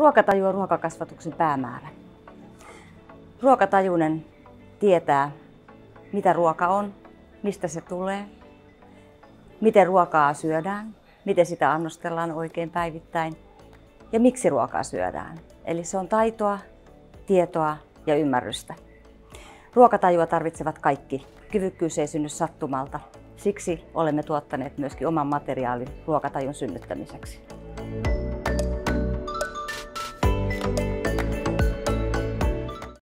Ruokataju on ruokakasvatuksen päämäärä. Ruokatajuinen tietää, mitä ruoka on, mistä se tulee, miten ruokaa syödään, miten sitä annostellaan oikein päivittäin ja miksi ruokaa syödään. Eli se on taitoa, tietoa ja ymmärrystä. Ruokatajua tarvitsevat kaikki. Kyvykkyys ei synny sattumalta. Siksi olemme tuottaneet myöskin oman materiaalin ruokatajun synnyttämiseksi.